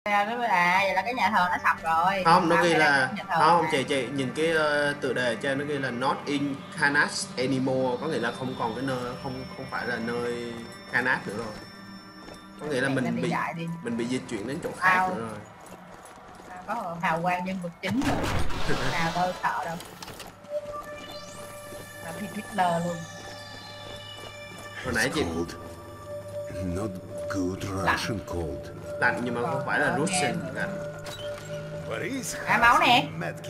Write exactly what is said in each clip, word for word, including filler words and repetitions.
À, vậy là cái nhà thờ nó sập rồi. Không, nó ghi là không chị chị nhìn cái uh, tựa đề ở trên nó ghi là not in Karnas anymore, có nghĩa là không còn cái nơi, không không phải là nơi Karnas nữa rồi, có nghĩa là mình bị mình bị di chuyển đến chỗ khác Ao. nữa rồi. À, có hào quang nhân vật chính rồi. Nào tôi sợ đâu, là Hitler luôn. Hồi nãy chị not good Russian cold. Lạnh nhưng mà không phải là Russian lạnh. À, máu nè.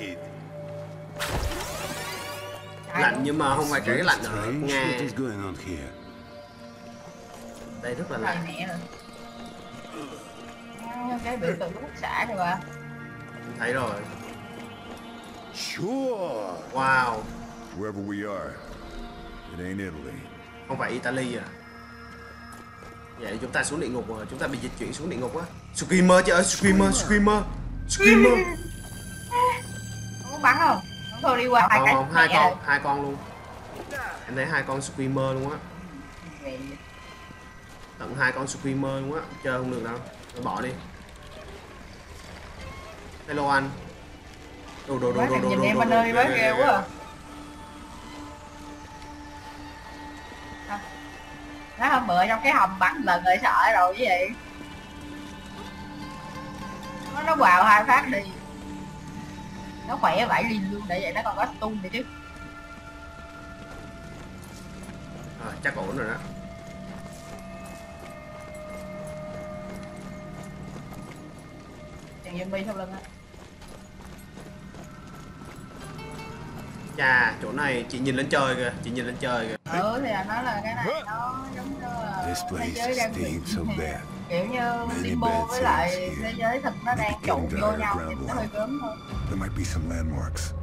Lạnh nhưng mà không phải cái lạnh ở Nga. Đây rất là lạnh. Cái biểu tượng của quốc xã rồi bà. Thấy rồi. Wow. Wherever we are, it ain't Italy. Không phải Italy à? Vậy chúng ta xuống địa ngục rồi, chúng ta bị dịch chuyển xuống địa ngục á. Screamer chứ ơi, Screamer, Screamer, Screamer. Không có bắn không? Không thôi đi qua hai cái. Không, hai con, hai con luôn. Em thấy hai con Screamer luôn á. Tận hai con Screamer luôn á, chơi không được đâu. Rồi bỏ đi. Hello anh. Đồ đồ đồ đồ đồ. Nhìn em anh ơi, mới ghê quá à. Nó hôm bữa trong cái hầm bắn lần rồi sợ rồi cái gì. Nó nó vào hai phát đi. Nó khỏe vãi liền luôn, để vậy nó còn có stun nữa chứ. À, chắc ổn rồi đó. Chàng zombie sau lưng á. Chà, chỗ này chị nhìn lên trời kìa, chị nhìn lên trời kìa. Ừ thì là nói là cái này nó giống như là thế giới đang bị kiểu như Limbo với lại thế giới thực nó đang trộn vô nhau thì nó hơi gớm thôi. There might be some landmarks.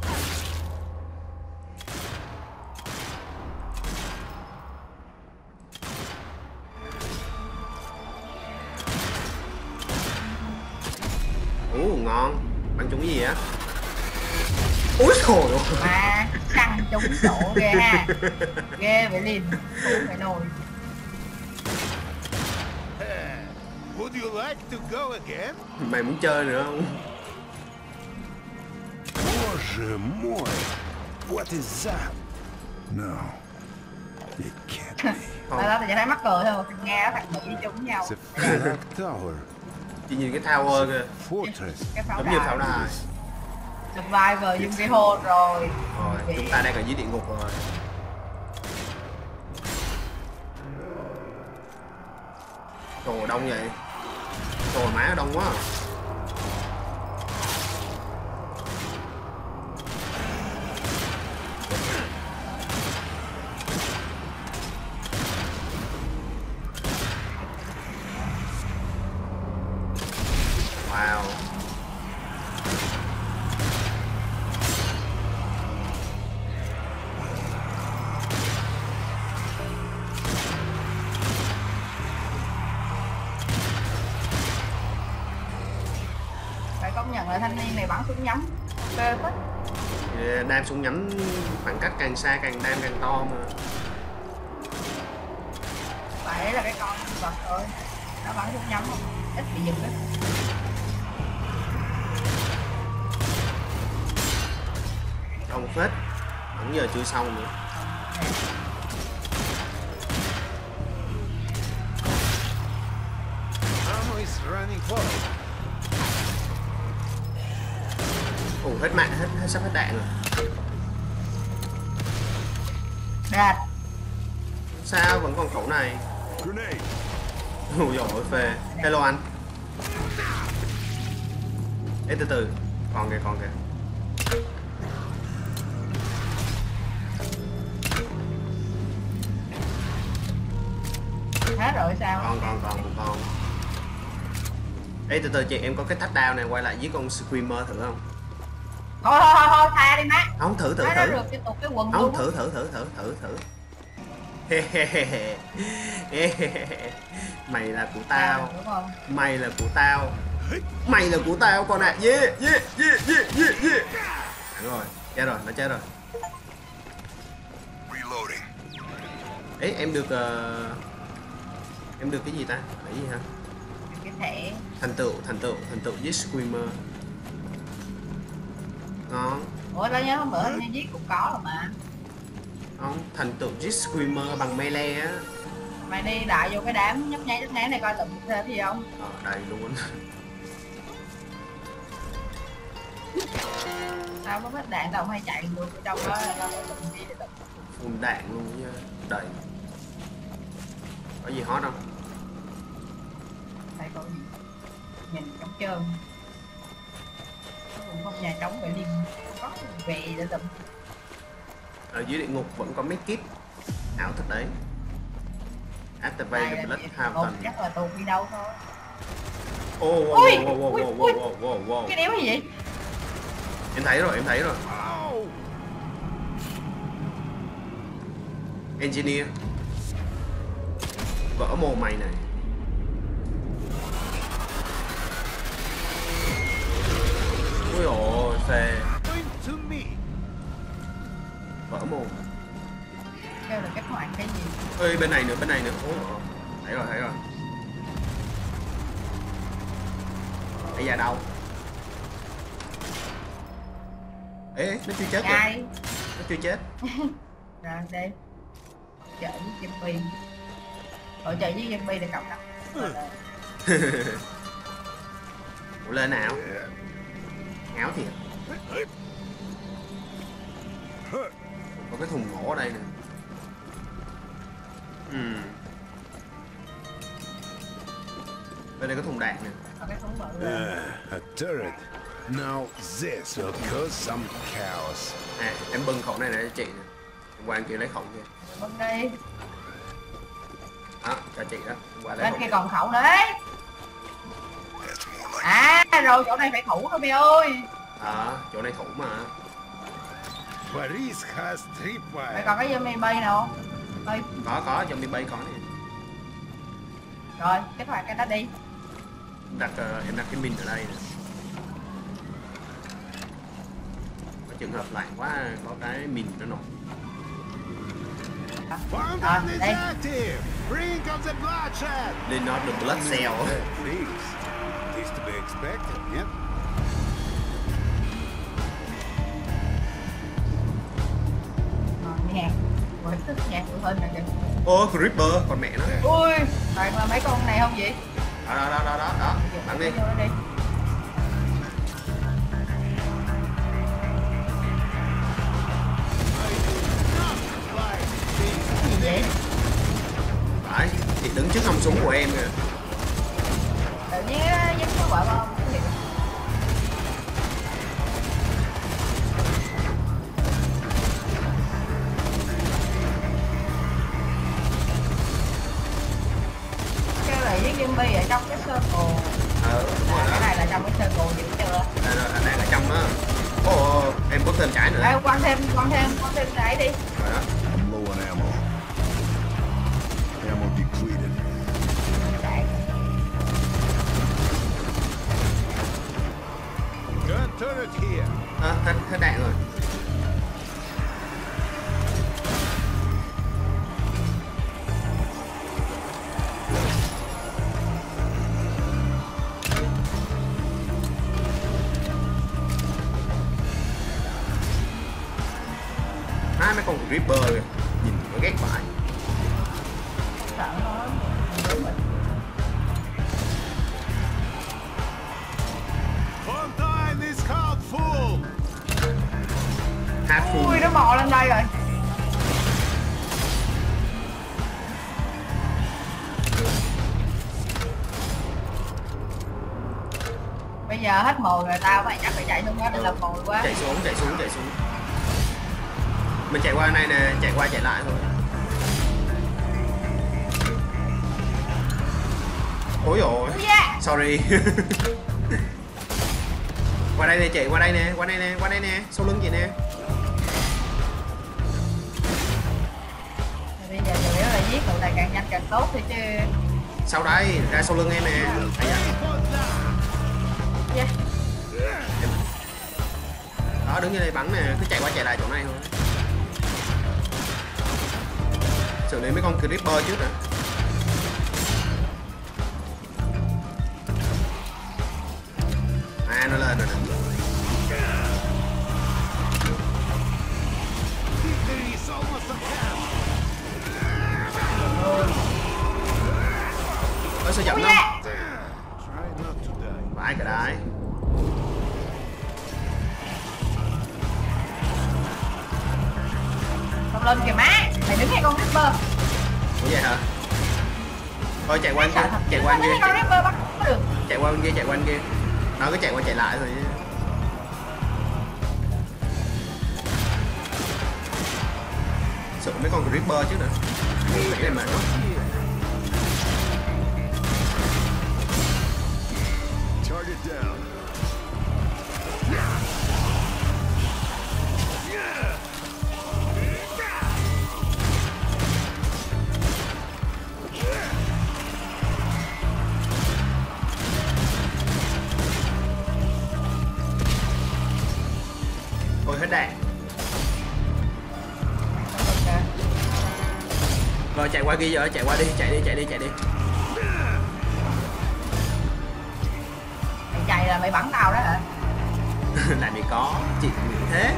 Ồ, ngon. Bắn trúng cái gì á? Úi trời ơi. Mà săn trúng chỗ ghê ha. Ghê vậy liền. Không phải nồi. Would you like to go again? Mày muốn chơi nữa không? Боже мой! What is that? No, it can't be. Tại đó thì thấy mắc cười thôi. Nghe thằng Mỹ trúng nhau. Tower. Chị nhìn cái tower kìa. Cái pháo giống như pháo đài. Survivor zombie hole rồi. Rồi, chúng ta đang ở dưới địa ngục rồi. Trời đông vậy. Trời má đông quá. Wow. Phải công nhận là thanh niên này bắn súng nhắm phê phết. Đam súng nhắm khoảng cách càng xa càng đam càng to mà. Phải là cái con vật thôi. Nó bắn súng nhắm không? Ít bị giật đấy. Đông phết. Vẫn giờ chưa xong nữa. Ammo is running close. Ồ, hết mạng, hết, hết sắp hết đạn rồi. Đạt. Sao vẫn còn khẩu này? Ôi dồi ôi phê. Hello anh. Ê từ từ. Còn kìa, còn kìa. Hết rồi sao? Còn còn còn một con. Ê từ từ chị, em có cái thách đao này, quay lại với con Screamer thử không? Thôi thôi thôi thôi, tha đi má. Không, thử thử Nói thử. được cái tục cái quần không luôn. thử thử thử thử thử thử. Mày là của tao. Đúng không? Mày là của tao. Mày là của tao con ạ. À. Yeah yeah yeah yeah yeah yeah. Đúng rồi, chết rồi, nó chết rồi. Reloading. Ấy em được uh... em được cái gì ta? Cái gì hả? Cái thẻ. Thành tựu, thành tựu, thành tựu giết screamer. Ngon. Ủa tao nhớ hôm bữa hình như giết cũng có rồi mà. Không, thành tựu giết screamer bằng melee á. Mày đi đại vô cái đám nhấp nháy nhấp nháy này coi lụm thêm gì không? Ờ, đây luôn. Tao có hết đạn tao không hay chạy được trong đó tao lụm đi để lụm. Full đạn luôn nha, đầy. Có gì hot không? Đây có gì? Nhìn trống trơn. Cũng không nhà trống phải liền có về để lụm. Ở dưới địa ngục vẫn có mấy kit ảo thật đấy. Activate the Blood Haven. Chắc là tụt đi đâu thôi. Ô, oh, wow, Ui, wow, wow, ui, wow, ui. wow, wow, wow. Cái đéo gì vậy? Em thấy rồi, em thấy rồi. Engineer. Vỡ mồm mày này. Ui ôi, xe. Vỡ mồm. Kêu là kích hoạt cái gì? Ơi, bên này nữa, bên này nữa. Ôi, thấy rồi, thấy rồi. Bây giờ đâu? Ê, nó chưa chết rồi. Ai? Nó chưa chết. Rồi đây. Chợ với zombie. Ở chợ với zombie để cộng đâu. Ủa lên nào? Áo thiệt. Có cái thùng gỗ ở đây nè. Ừm. Bên đây có thùng đạn nè. Có cái thúng bự. Uh, a turret. Now this will cause some chaos. À, em bưng khẩu này để cho chị nè. Em qua anh kia lấy khẩu kia. Bưng đi. Đó, cho chị đó. Em qua lấy Bên khẩu kia kia. còn khẩu đấy. À rồi chỗ này phải thủ thôi mày ơi. Ờ, chỗ này thủ mà. Paris has Mày tripwire. còn cái zombie bay nào không? Thôi, Có, có, zombie bay có nè. rồi kích hoạt cái đó đi. Đặt, uh, em đặt cái min ở đây nè. Có trường hợp lạnh quá, có cái min nó nổ. Fountain is đây. active. Bring up the bloodshed. Lên nó được blood cell. Please. Is to be expected, yep. Rồi, nhạc. Rồi thích nhạc của hơn này kìa. Ô, Creeper, con mẹ nó. Ui, toàn là mấy con này không vậy? Đó, đó, đó, đó, đó, đó. Bắn đi. Vô đó đi. Cái gì vậy? Phải, chị đứng trước hông súng của em kìa. Tự nhiên á, giống như vợ không? Cái gì? Kêu là với zombie ở trong cái circle. Ờ, đúng rồi À, cái đó. này là trong cái circle dữ chưa? Đây, đây, anh đang ở trong đó. Ồ, em có thêm trái nữa. Ê, quăng thêm, quăng thêm, quăng thêm cái đi. Rồi đó. I'm low on ammo. Ammo depleted. Chạy. Gun turret here. À, hết, hết đạn rồi. Hai mấy con Reaper kìa. Nhìn nó ghét vãi. Sợ thôi. Fountain is half full. Half full. Ui, nó bò lên đây rồi. Bây giờ hết mồi rồi tao mày chắc phải chạy xuống đó để làm mồi quá. Chạy xuống, chạy xuống, chạy xuống. Mình chạy qua này nè, chạy qua chạy lại thôi. Ôi dồi, Ui da. sorry. Qua đây nè chị, qua đây nè, qua đây nè, qua đây nè, sau lưng chị nè. Bây giờ chủ yếu là giết tụi này càng nhanh càng tốt thôi chứ. Sau đây, ra sau lưng em nè. Đấy dạ. Yeah. Đó, đứng như đây bắn nè, cứ chạy qua chạy lại chỗ này thôi. Xử lý mấy con Creeper trước nè. À nó lên rồi nè. Ôi sao chậm lắm. Vãi cả đái. Không lên kìa má. Mày đứng ngay con Ripper. Ủa vậy hả? Thôi chạy qua kia, chạy qua kia. Con Ripper bắt không có được. Chạy qua bên kia, chạy qua bên kia. Nó cứ chạy qua chạy lại thôi chứ. Sợ mấy con Ripper chứ nữa. Để đây mà nó. Target down. Thôi hết đạn. Rồi chạy qua kia giờ, chạy qua đi, chạy đi, chạy đi, chạy đi. Mày chạy là mày bắn tao đó hả? Làm gì có, chị nghĩ thế.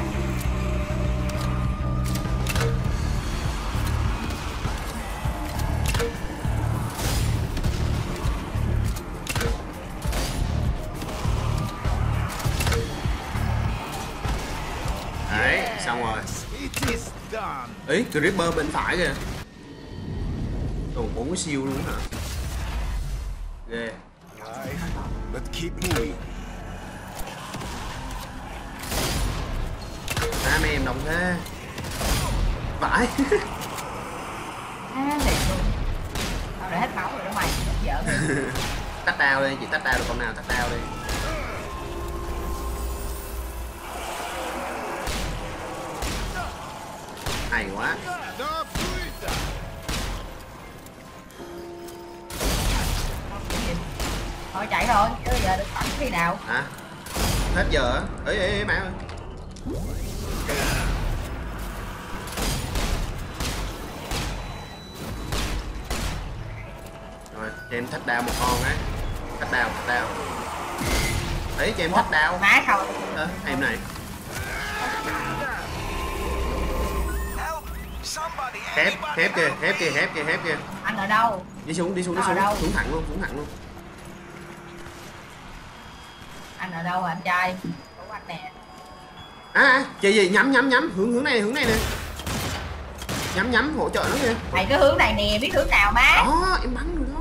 Đấy, xong rồi. Ý, Creeper bên phải kìa. Còn bốn cái siêu luôn hả? Ghê. But keep moving. À, mấy em đông thế. Vãi. À, thiệt luôn. Tao đã hết máu rồi đó mày. Giỡn. Tách đao đi, chị tách đao được con nào tách đao đi. Hay quá. Thôi chạy thôi, chứ giờ được bắn khi nào. Hả? Hết giờ á? Ê ê ê mẹ ơi. Rồi, cho em thách đao một con á. Thách đao, thách đao. Đấy, cho em thách đao. Má không. Ờ, em này. Khép, khép kìa, khép kìa, khép kìa, khép kìa. Anh ở đâu? Đi xuống, đi xuống, đi Ở xuống. đâu? Xuống thẳng luôn, xuống thẳng luôn. Anh ở đâu anh trai? Của anh nè. À, à, chị gì nhắm nhắm nhắm, hướng hướng này, hướng này nè. Nhắm nhắm hỗ trợ nó kìa. Mày cái hướng này nè, biết hướng nào má? Đó, em bắn rồi đó.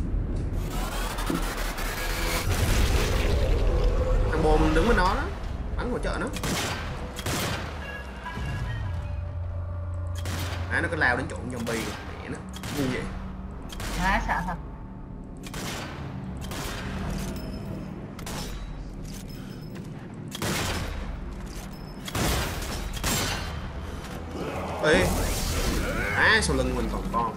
Thằng bồ mình đứng bên đó đó. Bắn hỗ trợ nó. À, nó cứ lao đến chỗ zombie rồi. Mẹ nó, ngu vậy. Má sợ thật. Ê. À, sau lưng mình còn con.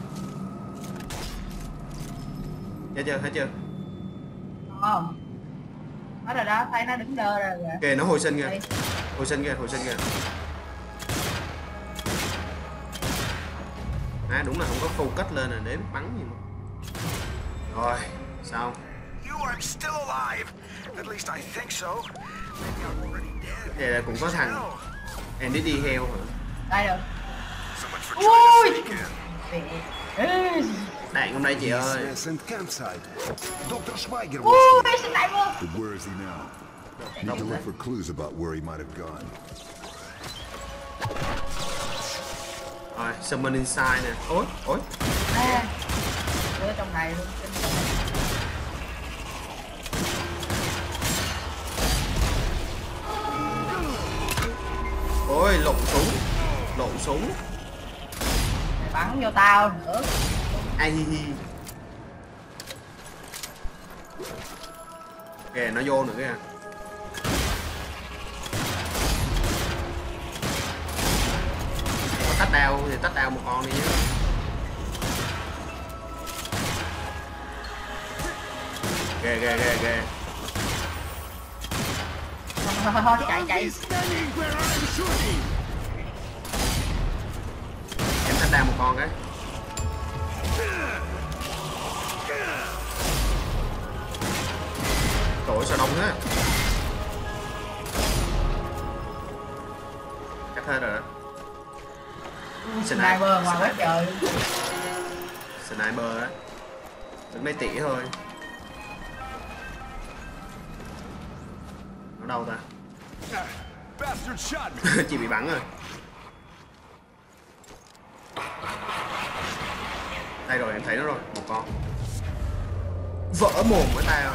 Thấy chưa, thấy chưa? Không. Nó rồi đó, thấy nó đứng đơ rồi kìa. Kìa, nó hồi sinh kìa. Đây. Hồi sinh kìa, hồi sinh kìa. À, đúng là không có focus lên là để bắn gì mà. Rồi, xong. Vậy là cũng có thằng Andy đi heo hả? Đây được. Ui. Đạn trong đây chị ơi. Doctor Schweiger Ui, was xin đại luôn. here. Where is he now? Need to look for clues about where he might have gone. Rồi, summon inside nè. Ôi, ôi. À, đưa trong này luôn. Ôi, lộn súng. Lộn súng. Mày bắn vô tao nữa. Ai hi hi. Kìa, nó vô nữa kìa. Có tách đao thì tách đao một con đi chứ. Ghê ghê ghê ghê. Thôi, chạy chạy. Em tách đao một con cái. Trời sao đông thế? Cắt hết rồi đó. Sniper ngoài quá trời. Sniper á. Được mấy tỷ thôi. Ở đâu ta? Chị bị bắn rồi. Đây rồi, em thấy nó rồi, một con. Vỡ mồm với tao.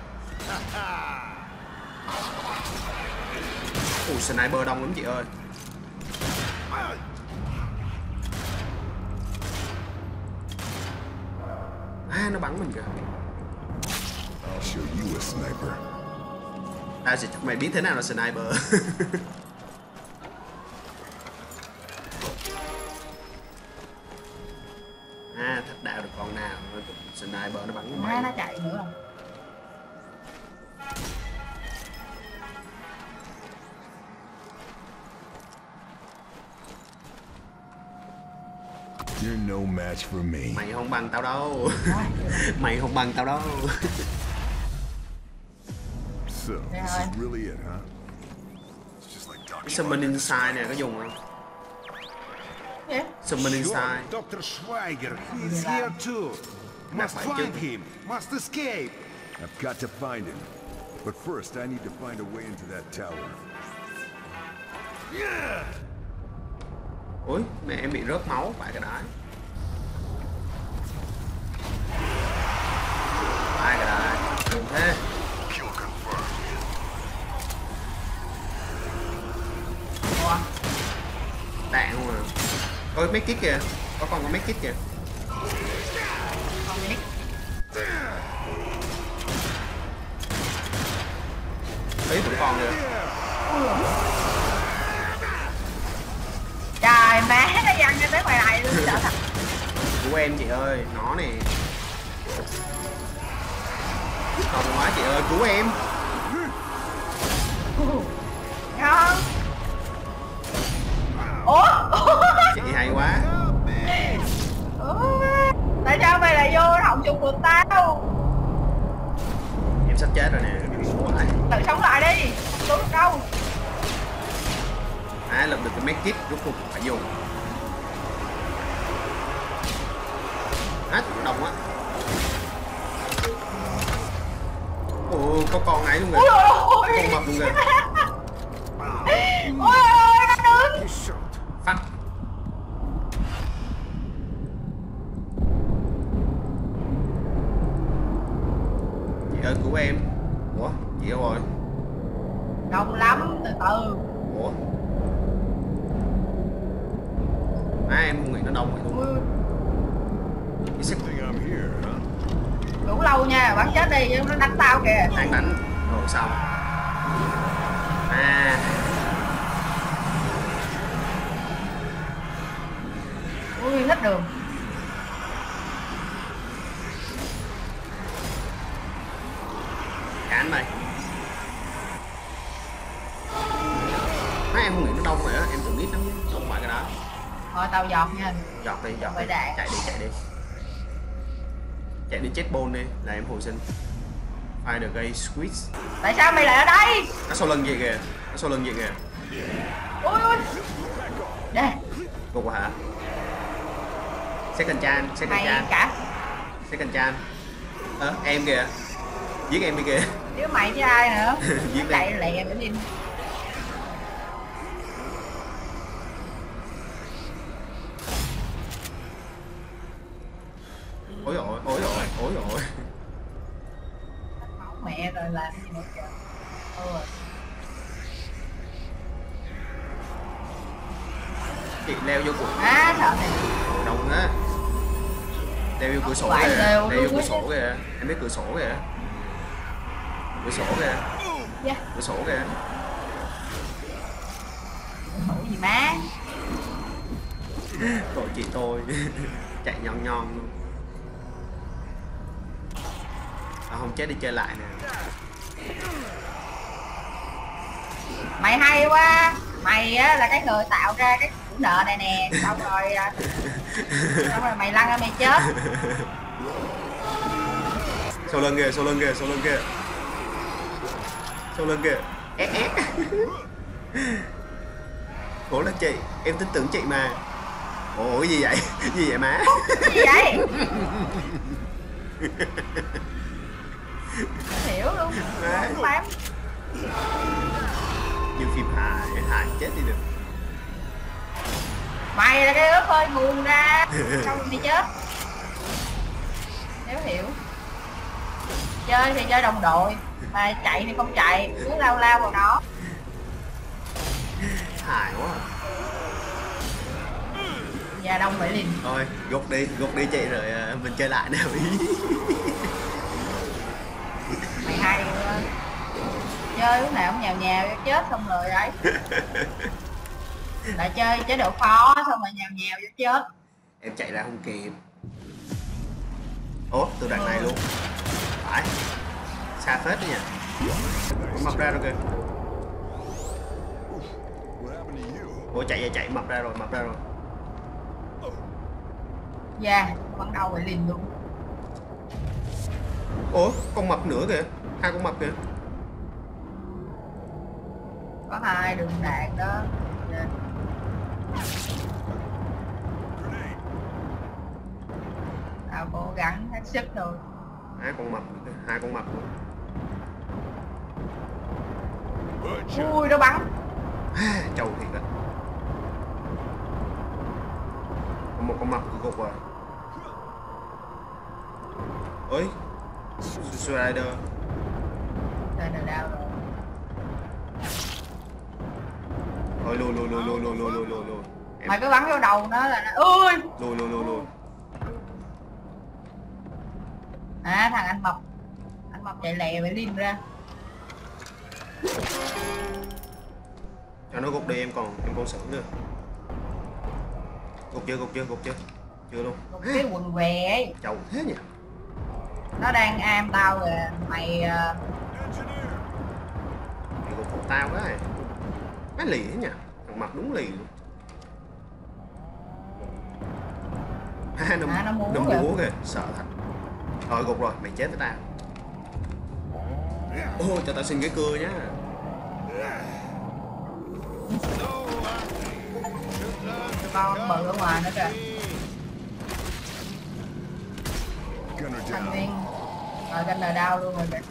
Ui, sniper đông lắm chị ơi. À, nó bắn mình kìa. I'll show you a sniper. Tao sẽ cho mày biết thế nào là sniper. À, thật đạo được con nào. Sniper nó bắn mày. À, nó chạy nữa. You're no match for me. Mày không bằng tao đâu. Mày không bằng tao đâu. So, this is really it, huh? It's just like Cái summon inside này có dùng không? Yeah. Summon inside. Doctor Schweiger, he's here too. Must phải find chứ. him. Must escape. I've got to find him. But first, I need to find a way into that tower. Yeah. Ui, mẹ em bị rớt máu phải cái đái. Phải cái đái. Đừng thế. Đạn luôn à. Có mấy kit kìa. Có con có mấy kit kìa. Thấy tụi con kìa. Trời má, nó văng cho tới ngoài này luôn, sợ thật. Của em chị ơi, nó nè. Không quá chị ơi, cứu em. Không. Ủa? Chị hay quá. Ủa? Tại sao mày lại vô họng chung được tao? Em sắp chết rồi nè. Tự sống lại đi, không đúng được đâu. À, lập được cái make kit rốt cuộc phải dùng. À, đồng á. Ồ, có con ấy luôn kìa. Con mập luôn kìa. Ôi ôi, nó đứng. Phát. Chị ơi cứu em. Ủa, chị đâu rồi? Đông lắm, từ từ. Ủa? À, em không nghĩ nó đông vậy luôn. Cái xích Think I'm here, huh? Đủ lâu nha, bắn chết đi, chứ nó đánh tao kìa. đang đánh. Rồi xong. À. Ui, hết đường. Cán mày. Má em không nghĩ nó đông rồi á, em tưởng biết nó đông phải cái đó. Thôi tao giọt nha. Giọt đi, giọt Phải đi, đạn. chạy đi, chạy đi. Chạy đi chết bôn đi, là em hồi sinh. Find the gay squeeze. Tại sao mày lại ở đây? Nó sau lưng gì kìa, nó sau lưng gì kìa. Ui ui. Đây, Gục rồi hả? Second chance, second mày chance, cả. second chance. Ờ, em kìa. Giết em đi kìa. Chứ mày chứ ai nữa. Giết Nó chạy đi. lẹ nữa đi. Ôi ôi, ôi ôi, ôi ôi. Máu mẹ rồi làm cái gì nữa kìa. Ừ. Chị leo vô cửa. Á, sợ này. Đông á. Leo vô cửa sổ Phải kìa, leo leo vô luôn cửa á. sổ kìa. Em biết cửa sổ kìa. Cửa sổ kìa, Dạ. cửa sổ kìa. Thủ gì má. Tội chị tôi. Chạy nhon nhon luôn. À, không chết đi chơi lại nè. Mày hay quá. Mày á là cái người tạo ra cái chủ nợ này nè. Xong rồi à, xong rồi mày lăn ra mày chết. Sau lưng kìa, sau lưng kìa, sau lưng kìa. Sau lưng kìa. Ép ép. Cố lên chị, em tin tưởng chị mà. Ủa gì vậy? Gì vậy má? Gì vậy? Không hiểu luôn. Không bám. Như phim hài, hài chết đi được. Mày là cái ớt hơi nguồn ra. Không đi chết. Nếu hiểu. Chơi thì chơi đồng đội, mà chạy thì không chạy, cứ lao lao vào nó. Hài quá. Và đông phải liền. Thôi, gục đi, gục đi chị rồi mình chơi lại nào ý. Mày hay quá. Chơi lúc nào cũng nhào nhào chết xong rồi đấy. Lại chơi chế độ khó xong rồi nhào nhào vô chết. Em chạy ra không kịp. Ủa, từ đoạn này luôn. Phải. Xa phết đấy nha. Mập ra rồi kìa. Ủa chạy ra chạy, mập ra rồi, mập ra rồi. Dạ, yeah, bắt đầu phải liền luôn. Ủa, con mập nữa kìa. Hai con mập kìa. Có hai đường đạn đó. Yeah. Tao cố gắng hết sức thôi. Hai con mập, hai con mập luôn. Ui, nó bắn. Trâu thiệt đó. Còn một con mập gục rồi. Ôi Strider. Strider đau rồi. Thôi lùi lùi lùi lùi lùi lùi lùi lùi lùi. Mày cứ bắn vô đầu nó là nó ui. Lùi lùi lùi lùi. À thằng anh mập. Anh mập chạy lè phải liên ra. Cho nó gục đi, em còn em còn xử nữa. Gục chưa, gục chưa, gục chưa? Chưa luôn. Một cái quần què ấy. Chầu thế nhỉ? Nó đang am tao rồi mày. Uh... Mày gục của tao cái này. Má lì thế nhỉ? Thằng mặt đúng lì luôn. Ha, nó, à, nó múa, nó múa kìa, sợ thật. Rồi gục rồi, mày chết với tao. Ô, cho tao xin cái cưa nhá. Con bự ở ngoài nữa kìa. Thành viên. Rồi Gunner đau luôn rồi kìa.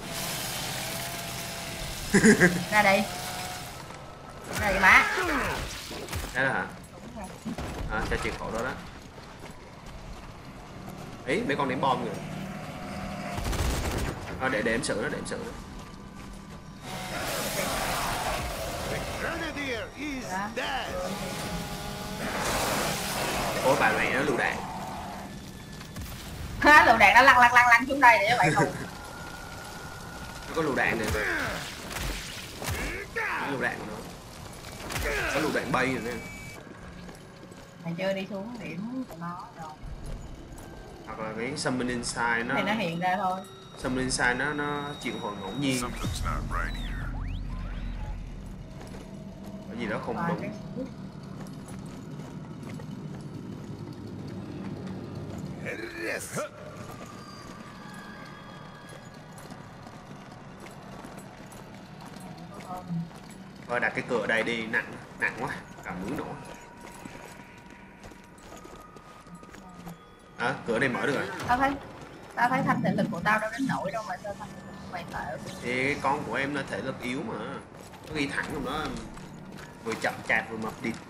Ra đây. Ra đây má. Thế đó hả? À, cho triệt khổ đó đó. Ý, mấy con ném bom rồi. À, để để em xử nó, để em xử nó. Ôi bà mẹ nó lựu đạn. Ha, lựu đạn nó lăn lăn lăn lăn xuống đây để cho bạn thù. Nó có lựu đạn này. Có lựu đạn của nó. Có lựu đạn bay rồi nè. Mày chơi đi xuống điểm của nó rồi. Hoặc là cái summon inside nó. Thì nó hiện ra thôi. Summon inside nó nó chịu hồi ngẫu nhiên. Cái gì đó không Rồi, đúng. cái... Yes. Thôi đặt cái cửa ở đây đi, nặng nặng quá, cả núi nổ. À, cửa này mở được rồi. Tao thấy tao thấy thanh thể lực của tao đâu đến nổi đâu mà sao thanh thể lực của mày tệ. Thì cái con của em nó thể lực yếu mà. Nó ghi thẳng trong đó vừa chậm chạp vừa mập địt.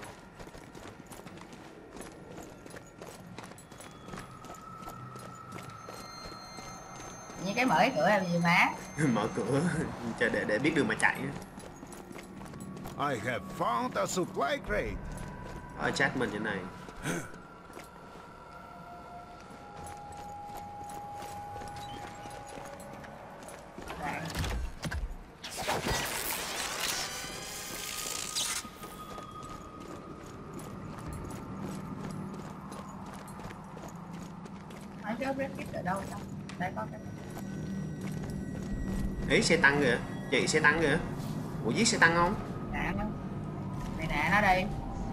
Như cái mở cái cửa làm gì má? Mở cửa cho để để biết đường mà chạy. I have found a supply crate. Ở chat mình như này. Nói cái red kit ở đâu đâu? Đây có cái. Ý xe tăng kìa, chị xe tăng kìa. Ủa giết xe tăng không? Nè nó. Mày nè nó đây.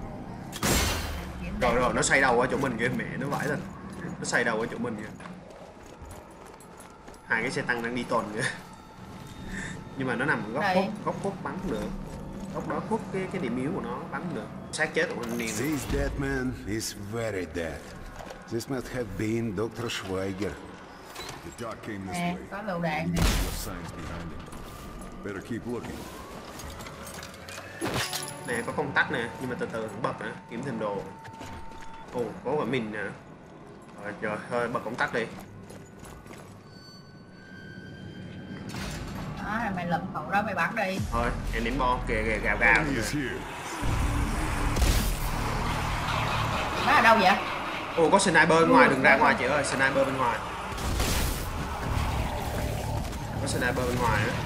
Rồi rồi nó xoay đầu qua chỗ mình kìa, mẹ nó vãi thật. Nó xoay đầu qua chỗ mình kìa. Hai cái xe tăng đang đi tuần kìa. Nhưng mà nó nằm góc Đây. khúc, góc khúc bắn không được. Góc đó khúc cái cái điểm yếu của nó bắn không được. Xác chết của anh niệm. This dead man is very dead. This must have been doctor Schweiger. The doc came this Nè, way. có lựu đạn nè. What signs behind him? Better keep looking. Nè có công tắc nè, nhưng mà từ từ cũng bật nè, kiếm thêm đồ. Ồ, có cả mình nè. Rồi, rồi thôi bật công tắc đi. Đó, mày lụm khẩu đó mày bắn đi. Thôi, em ném bom kìa kìa gào gào Enemy kìa. is here. Nó ở đâu vậy? Ồ có sniper bên ngoài, đừng ra ngoài chị ơi, sniper bên ngoài. Có sniper bên ngoài á.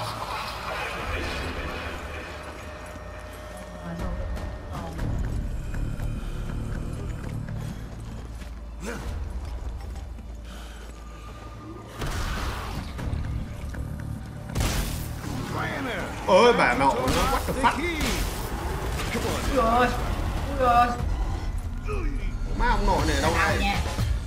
Ôi bà nội nó what the fuck. Ui rồi, ui rồi. Má ông nội này đâu Nào đây? nha.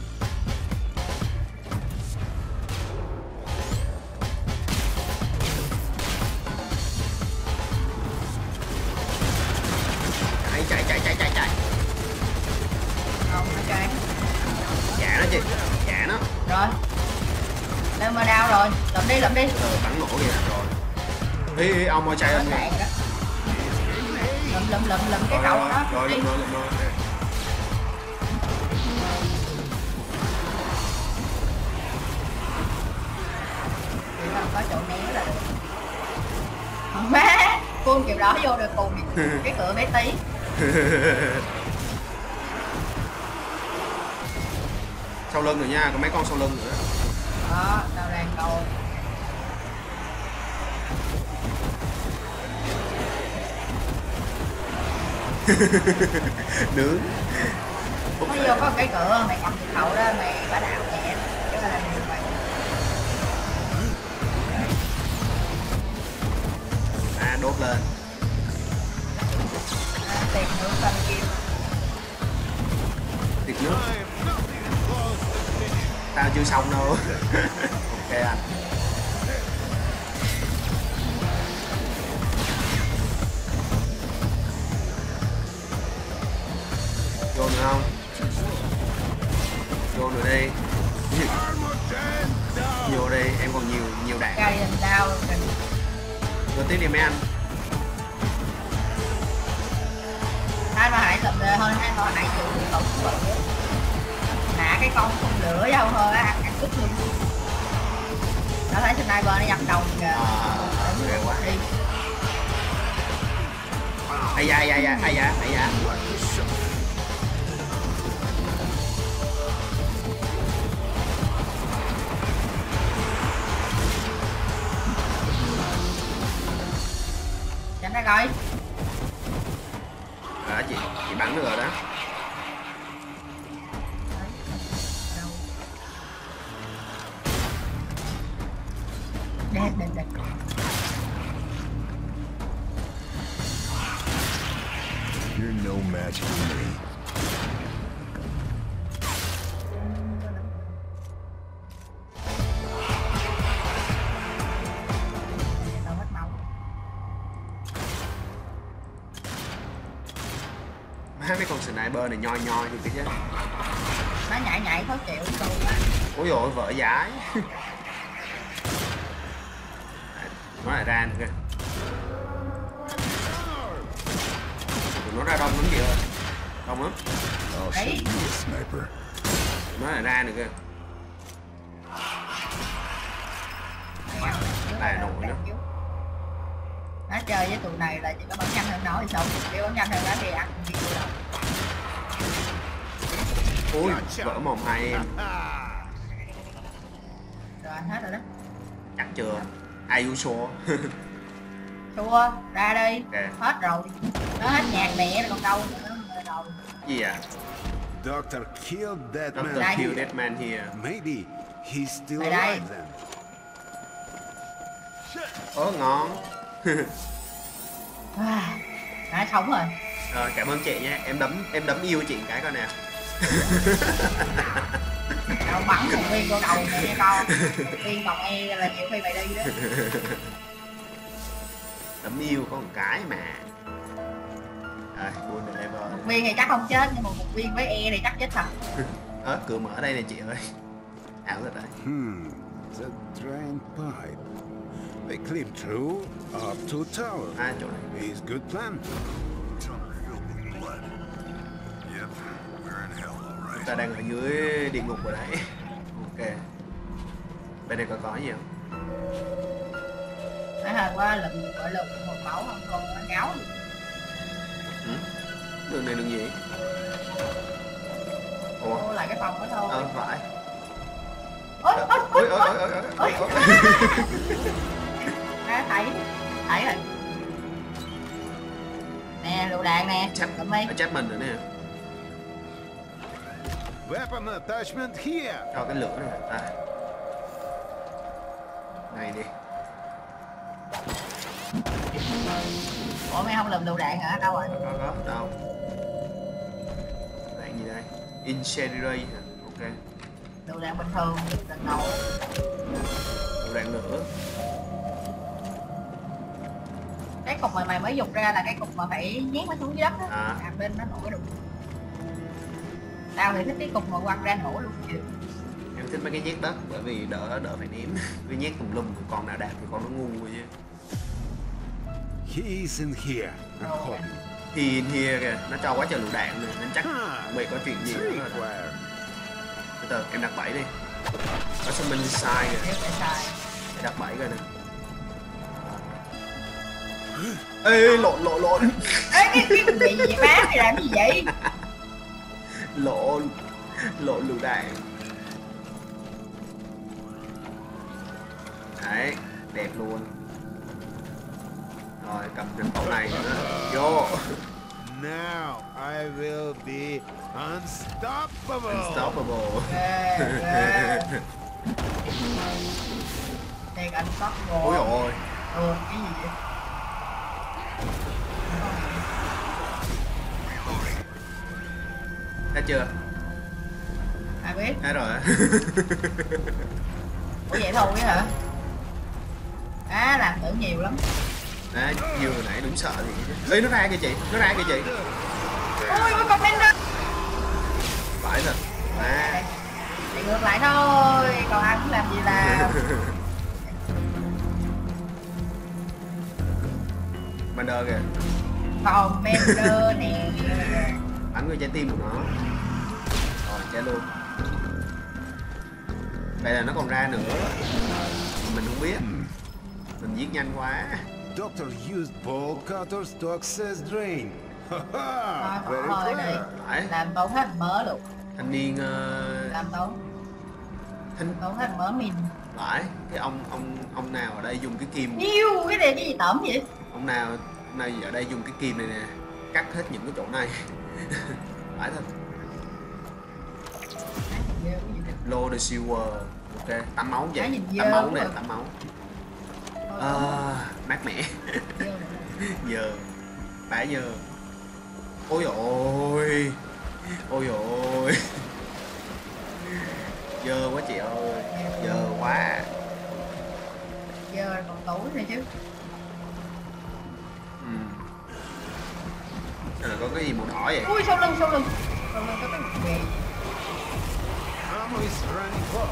Chạy chạy chạy chạy chạy chạy. Không, ok. Dạ nó chị, dạ nó. Rồi. Lên mà đau rồi, lụm đi, lụm đi. Rồi bắn nổ kìa rồi. Ê, ê ông ơi chạy Nó lên kìa. đạn đó. Lụm lụm lụm lụm cái Rồi cậu rồi đó. rồi Đi. lụm rồi lụm rồi. Nè. Chỉ cần có chỗ né là được. Má, con kiểu đó vô được cùng cái cửa bé tí. Sau lưng rồi nha, có mấy con sau lưng nữa. Đó, tao đang cầu. Nướng. Nó vô có cái cửa, mày cầm cái khẩu đó, mày bả đạo nhẹ. Chứ là làm gì vậy? À đốt lên. À, tìm nước bên kia. Tiệc nước. Tao chưa xong đâu. Ok anh. Vô nữa không? Vô nữa đi. Vô đi, em còn nhiều nhiều đạn. Cây lên đau rồi. Vô tiếp đi mấy anh. Hai mà hãy lụm rồi thôi, hai mà hãy chịu cái cổng bự. Nã cái con không lửa vô thôi á, ăn ăn cút luôn. Nó thấy sniper nó dập đầu kìa. À, ghê quá. Đi. Ai da ai da ai da ai da ai da. Tránh ra coi. Rồi chị, chị bắn được rồi đó. Đẹp, đẹp, đẹp. You're no match for me. Tao hết máu. Má mấy con sniper này nhoi nhoi thì cái chứ. Nó nhảy nhảy khó chịu tôi á. Ôi dồi vợ giải. Nó lại ra nữa kìa. Tụi nó ra đông lắm chị ơi. Đông lắm. I'll show Hey. you a sniper. Nó lại ra nữa kìa. Tài nổi nữa. Nó chơi với tụi này là chỉ có bắn nhanh hơn nó thì xong. Nếu bắn nhanh hơn nó thì ăn gì cũng được. Ui, vỡ mồm hai em. Rồi anh hết rồi đó. Chắc chưa? Ai u sure. Thua, ra đi. Ok. Hết rồi. Nó hết nhạc mẹ còn đâu nữa. Rồi. Gì à? Doctor killed that Doctor man. Đây. kill that man here. Maybe he's still Đây, đây. alive then. Ố ngon. À, đã sống rồi. Rồi cảm ơn chị nha. Em đấm em đấm yêu chị cái coi nè. Đâu bắn một viên vô đầu mẹ nha con. Viên còn e là nhiều khi mày đi đó. Tấm yêu có một cái mà. Rồi, buôn được level. Một viên thì chắc không chết, nhưng mà một viên với E thì chắc chết thật. Ớ, cửa mở đây nè chị ơi. Ảo thật đấy. Hmm, the drain pipe. They clip through up to tower. À, chỗ này. Is good plan. Yep, we're in hell, all Chúng right. ta đang ở dưới địa ngục rồi đấy. Ok. Bên đây có có gì không? Nãy hồi qua lụm gọi lụm một mẫu không còn nó cáo gì. Ừ? Đường này đường gì? Ủa? Cô lại cái phòng đó thôi. Ờ, phải. Ôi, ôi, ôi, Ôi, ôi, ôi, ôi, ôi, ôi. à, thấy, thấy rồi. Nè, lựu đạn nè, Chắc, lụm đi. nó chắc mình nữa nè. Weapon attachment here. Cho cái lửa này. À. Này đi. Ủa mày không lụm lựu đạn hả? Đâu rồi? Có, có, đâu. Đạn gì đây? Incendiary hả? Ok. Lựu đạn bình thường, lần đầu. Lựu đạn lửa. Cái cục mà mày mới dục ra là cái cục mà phải nhét nó xuống dưới đất á. À. À, bên nó nổi được. Tao thì thích cái cục mà quăng ra nổ luôn chứ. Em thích mấy cái nhét đất bởi vì đỡ đỡ phải ném. Cái nhét tùm lum, con nào đạt thì con nó ngu rồi chứ. He isn't here. I'm Oh. hoping. Thì in here kìa, nó cho quá trời lựu đạn rồi, nên chắc mày có chuyện gì nữa rồi. đó. Where? Từ từ, em đặt bẫy đi. Có summon sai kìa, Nếu phải xài. để đặt bẫy coi nè. Ê, lộn lộn lộn. Ê, cái cái gì vậy má? Mày làm gì vậy? Lộn lộn lựu đạn. Đấy, đẹp luôn. Rồi, cầm cái khẩu này nữa. Vô. Now I will be unstoppable. Unstoppable. Ghê, ghê. Thiệt anh sót Ôi vô. dồi ôi. Ừ, cái gì vậy? Thấy chưa? Ai biết? Thấy rồi á. Ủa vậy thôi á hả? À, làm tưởng nhiều lắm. Đấy, nhiều hồi nãy đúng sợ thì. Ê, nó ra kìa chị, nó ra kìa chị. Ôi, có comment đó. Phải thật. À. Thì ngược lại thôi, còn ai cũng làm gì làm. Bander kìa. Commander nè. Bắn người trái tim của nó. Rồi, chết luôn. Vậy là nó còn ra nữa. Mình không biết. Mình giết nhanh quá. Doctor used ball cutters to access drain. Ha Thôi, ha! bỏ Very hơi đi. clever. Phải. Làm tốn hết mớ luôn. Thanh niên uh, Làm tốn, thanh tốn hết mớ min. phải cái ông ông ông nào ở đây dùng cái kim, Nhiêu, cái này cái gì tẩm vậy? ông nào ông nào ở đây dùng cái kim này nè, cắt hết những cái chỗ này. Phải thật. Ghê quá vậy. Lô the silver. Ok, tắm máu Cái vậy, nhìn tắm dơ máu quá nè, rồi. tắm máu. Thôi, À, mát mẻ. ghê rồi. Giờ bả giờ. Ôi ôi, ôi ôi. Dơ quá chị ơi, dơ quá. Giờ còn tối này chứ. Ừ. Đây là có cái gì màu đỏ vậy? Ui, sau lưng, sau lưng. Sau lưng có cái gì ghê. Ammo is running low.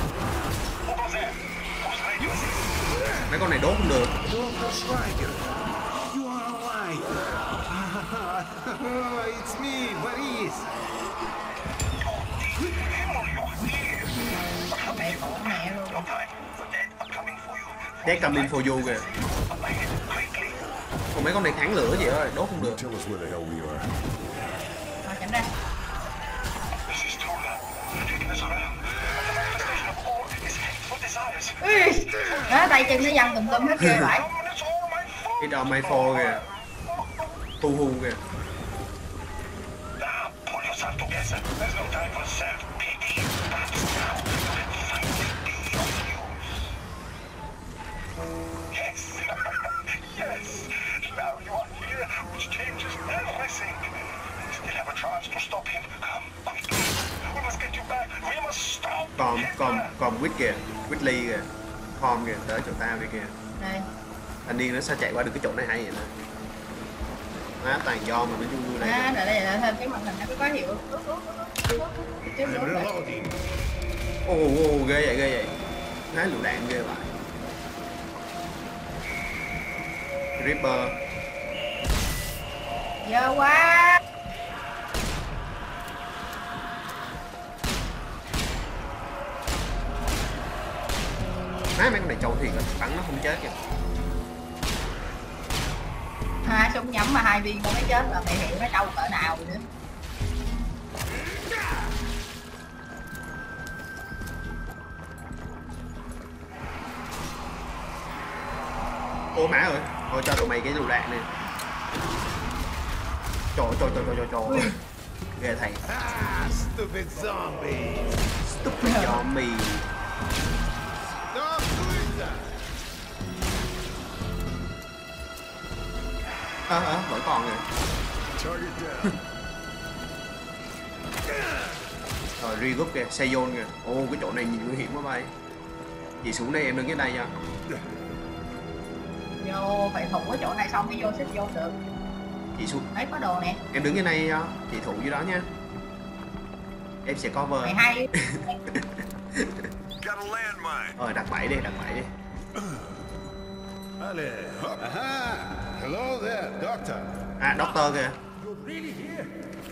Mấy con này đốt không được. Doctor Schweiger, you are alive. It's me, Boris. Mẹ khổ mẹ luôn. Dead coming for you kìa. Còn mấy con này kháng lửa chị ơi, đốt không được. Tell us where the hell we are. Thôi tránh ra. Ui, đó, tay chân nó văng tùm lum hết ghê vậy. Cái đòn may phô kìa. Tu hù kìa. Còn còn còn quýt kìa, quýt ly kìa. Com kìa, tới chỗ tao đi kìa. Đây, Anh điên nó sao chạy qua được cái chỗ này hay vậy nè. Má toàn do mà nó vui vui này. À, rồi đây là thêm cái màn hình nó có hiệu. Chứ I'm nữa rồi. reloading. Ồ, ồ, ồ, ghê vậy, ghê vậy. Má lựu đạn ghê vậy. Reaper. Dơ quá. Má mấy con này trâu thiệt á, bắn nó không chết kìa. Hai súng nhắm mà hai viên nó mới chết là mày hiểu nó trâu cỡ nào rồi nữa. Ô má ơi, thôi cho tụi mày cái lựu đạn này. Trời trời trời trời trời trời. Ghê thầy. Ah, stupid zombies. Stupid zombie. Stop doing that. Ơ ơ vẫn còn rồi. Target down. Rồi ri group kìa, xe zone kìa. Ô cái chỗ này nhìn nguy hiểm quá bay. Chị xuống đây em đứng cái đây nha. Vô phải thủ cái chỗ này xong mới vô xích vô được. Chị xuống. Đấy có đồ nè. Em đứng cái này nha. Chị thủ dưới đó nha. Em sẽ cover. Mày hay. Got a landmine. Rồi đặt bẫy đi, đặt bẫy đi. Allez, hop. Aha! Hello there, Doctor. À, doctor kìa. You're really here?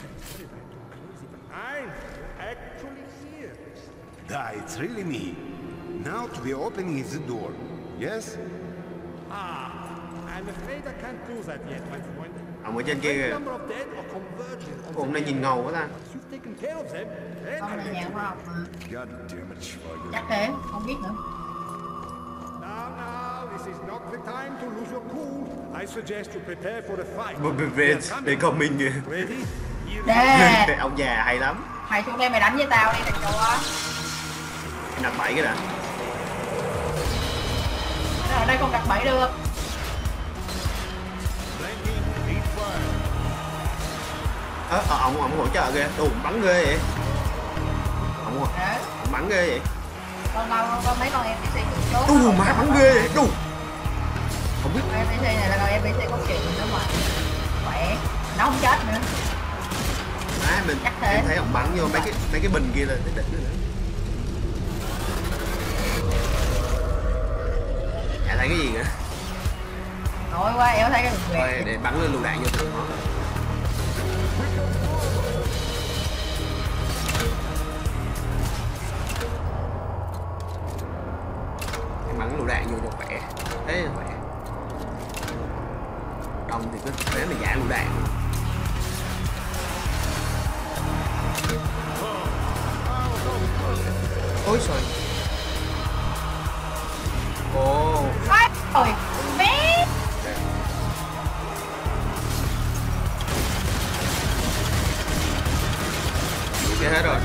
I'm actually here. Ah, it's really me. Now to be opening the door. Yes? Ah, I'm afraid I can't do that yet, my friend. Ông ở trên kia The kìa. number of dead are converging on Ủa, ông the này nhìn ngầu quá ta. You've taken care of them, then Không là I nhà will. khoa học mà. God damn it, Schwager. Chắc thế, không biết nữa. Now, now, this is not the time to lose your cool. I suggest you prepare for the fight. Một bề They're về coming. để comment kìa. Ready? Here Đè. Ông già hay lắm. Mày xuống đây mày đánh với tao đi thằng chùa. Em đặt bẫy cái đã. Ở đây không đặt bẫy được. Flanking, lead fire. Ơ, ờ, ông ông hỗ trợ kìa. Đù bắn ghê vậy. Ông Đấy. ông bắn ghê vậy. Con con con mấy con en pê xê cũng chốt. Đù má bắn ghê vậy. Đù. Không biết. en pê xê này là con en pê xê có chuyện nữa mà. Khỏe. Nó không chết nữa. Má mình Chắc thế. em thấy ông bắn vô mấy cái mấy cái bình kia là cái đỉnh rồi. Chả thấy cái gì nữa. Nổi quá, éo thấy cái đường Thôi quẹt. để bắn lên lựu đạn vô tụi nó. Em bắn lựu đạn vô cho khỏe. Thế là khỏe. Đông thì cứ thế mà giả lựu đạn. Ôi trời. Ồ. Ôi, ôi, bé. Chết hết rồi.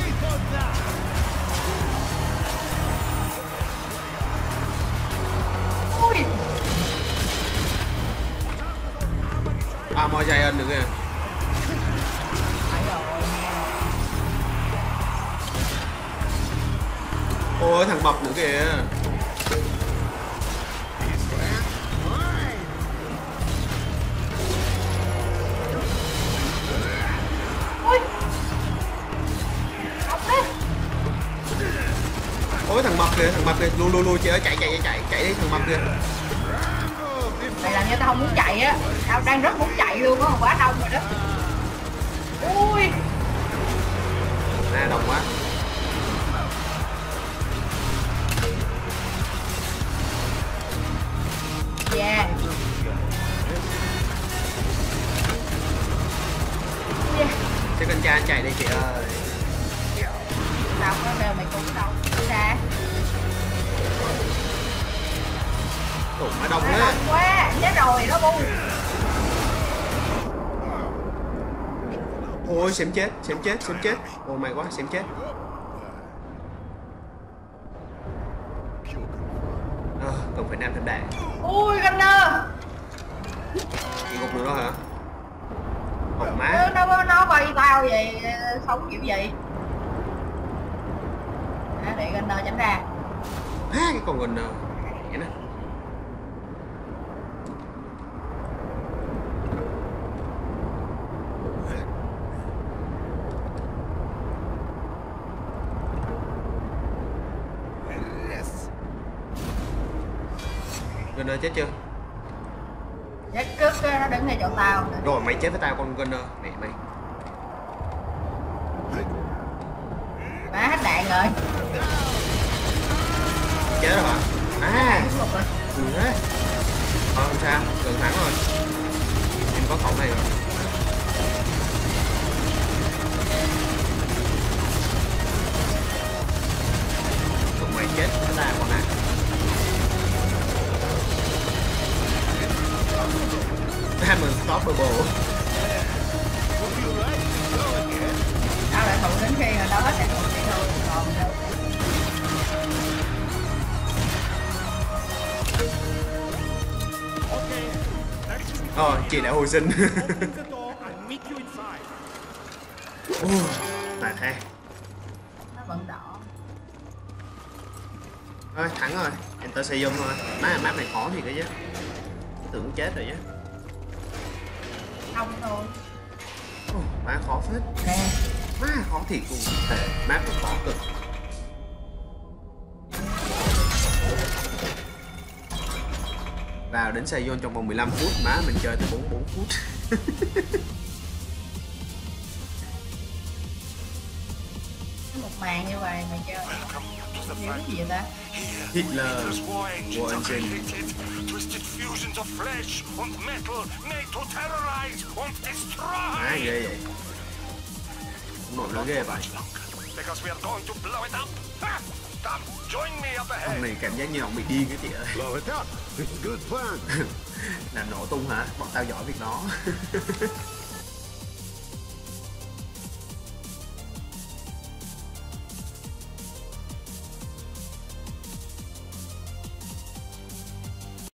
Ui. À, moi giant nữa kìa. Phải rồi. Ôi thằng mập nữa kìa. Ui. Không đấy. Ôi thằng mập kìa, thằng mập kìa, lui lui lui chị ơi, chạy chạy chạy chạy đi thằng mập kìa. Mày làm như tao không muốn chạy á. Tao đang rất muốn chạy luôn á, quá đông rồi đó. Ui. À đông quá. Yeah. Yeah. Thế con cha chạy đi chị ơi. Tao có đều mày cũng đâu. Ra. Ủa má đông Quá thế. đông quá. Chết rồi nó bu. Ôi xém chết, xém chết, xém chết. Ôi may quá, xém chết. À, cần phải nam thêm đạn. Ui Gunner. Chị gục nữa đó hả? Hồng má. Nó nó nó bay tao vậy, sống kiểu gì? À, để Gunner tránh ra. À, cái con gần vậy nè. Gunner chết chưa? Chết trước cái nó đứng ngay chỗ tao. Rồi mày chết với tao con Gunner. Mày mày. Má hết đạn rồi. Chết rồi hả? À. Đúng rồi. Ừ thế. Thôi không sao, gần thắng rồi. Em có khẩu này rồi. Tụi mày chết với ta con này. I'm unstoppable. Tao lại thủ đến khi mà đó sẽ còn đi thôi, còn đâu. Ờ, chị đã hồi sinh. Open the door and meet you inside. Mà thế. Nó vẫn đỏ. Thôi thắng rồi, Enter Seiyum thôi. Má map này khó thì cái chứ. Tưởng chết rồi chứ. Không thôi. Ồ, má khó phết. Nè. Má khó thiệt luôn. Tệ, map này khó cực. Vào đến Seiyun trong vòng mười lăm phút, má mình chơi tới bốn mươi bốn phút. Một màn như vậy mày chơi. Hiểu cái gì vậy ta? Hitler, This war engines War are engine. created, twisted fusions of flesh and metal made to terrorize and destroy. Má ghê vậy. Nổi nó ghê vậy. Because we are going to blow it up. Ha! Come, join me up Ông ahead. này cảm giác như ông bị điên cái chị ơi. Blow it up. It's a good plan. Là nổ tung hả? Bọn tao giỏi việc đó.